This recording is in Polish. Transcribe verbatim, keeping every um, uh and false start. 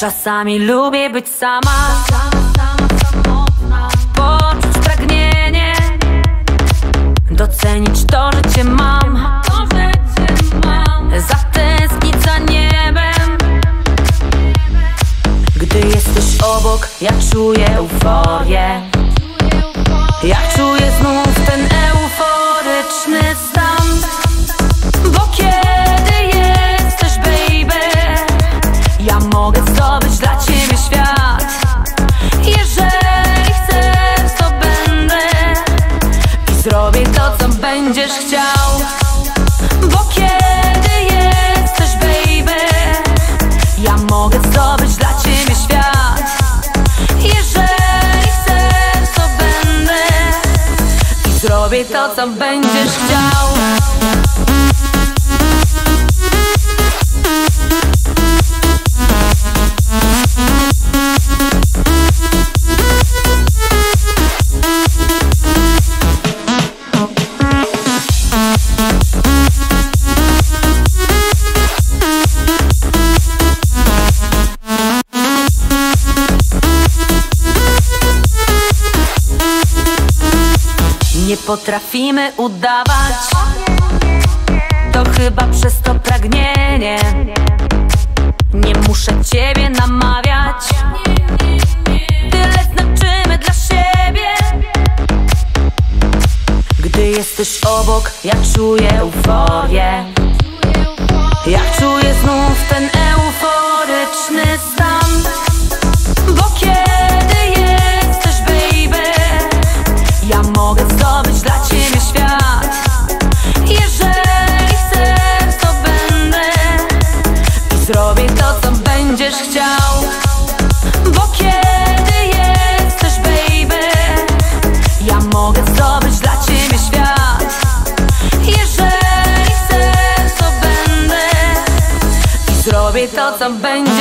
Czasami lubię być sama, poczuć pragnienie, docenić to, że cię mam, zatęsknić za niebem. Gdy jesteś obok, ja czuję euforię. Ja czuję znów ten euforyczny stan. Bo kiedy jesteś, baby, ja mogę zdobyć dla ciebie świat. Jeżeli chcesz, to będę i zrobię to, co będziesz chciał. Bo kiedy jesteś, baby, ja mogę zdobyć dla ciebie świat. Jeżeli chcesz, to będę i zrobię to, co będziesz chciał. Nie potrafimy udawać, to chyba przez to pragnienie. Nie muszę ciebie namawiać, tyle znaczymy dla siebie. Gdy jesteś obok, ja czuję euforię. Ja czuję znów ten euforyczny stan. Bo kiedy jesteś, baby, ja mogę zdobyć dla ciebie świat. Jeżeli chcesz, to będę i zrobię to, co będziesz chciał. Bo kiedy jesteś, baby, ja mogę zdobyć dla ciebie świat. Jeżeli chcesz, to będę i zrobię to, co będziesz